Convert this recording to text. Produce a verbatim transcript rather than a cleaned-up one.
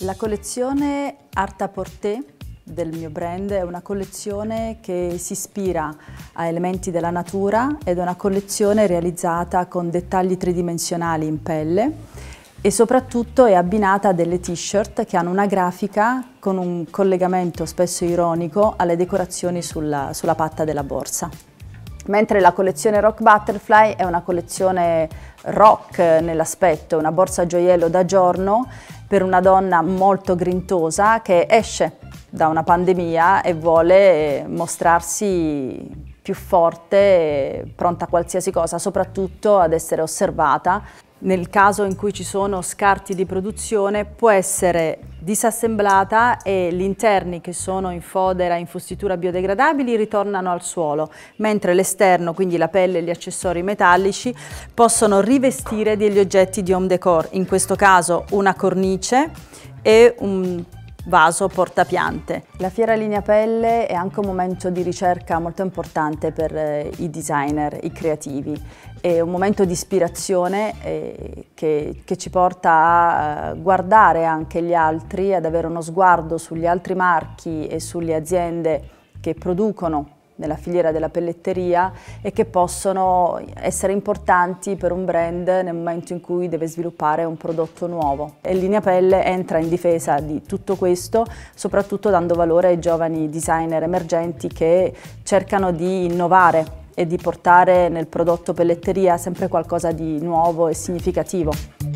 La collezione Art-à-Porter del mio brand è una collezione che si ispira a elementi della natura ed è una collezione realizzata con dettagli tridimensionali in pelle e soprattutto è abbinata a delle t-shirt che hanno una grafica con un collegamento spesso ironico alle decorazioni sulla, sulla patta della borsa. Mentre la collezione Rock Butterfly è una collezione rock nell'aspetto, una borsa gioiello da giorno per una donna molto grintosa che esce da una pandemia e vuole mostrarsi più forte, pronta a qualsiasi cosa, soprattutto ad essere osservata. Nel caso in cui ci sono scarti di produzione può essere disassemblata e gli interni che sono in fodera, in fustitura biodegradabili ritornano al suolo, mentre l'esterno, quindi la pelle e gli accessori metallici, possono rivestire degli oggetti di home decor, in questo caso una cornice e un vaso portapiante. La Fiera Linea Pelle è anche un momento di ricerca molto importante per eh, i designer, i creativi. È un momento di ispirazione eh, che, che ci porta a eh, guardare anche gli altri, ad avere uno sguardo sugli altri marchi e sulle aziende che producono nella filiera della pelletteria e che possono essere importanti per un brand nel momento in cui deve sviluppare un prodotto nuovo. E Linea Pelle entra in difesa di tutto questo, soprattutto dando valore ai giovani designer emergenti che cercano di innovare e di portare nel prodotto pelletteria sempre qualcosa di nuovo e significativo.